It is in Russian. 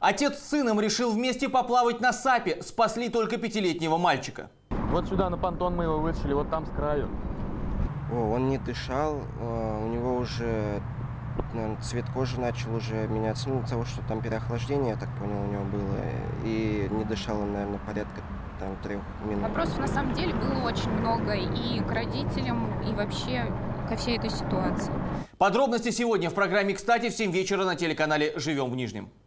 Отец с сыном решил вместе поплавать на САПе. Спасли только 5-летнего мальчика. Вот сюда на понтон мы его вытащили, вот там с краю. Он не дышал, у него уже, наверное, цвет кожи начал уже меняться. Ну, из-за того, что там переохлаждение, я так понял, у него было. И не дышал он, наверное, порядка 3 минут. Вопросов на самом деле было очень много и к родителям, и вообще ко всей этой ситуации. Подробности сегодня в программе «Кстати» в 7 вечера на телеканале «Живем в Нижнем».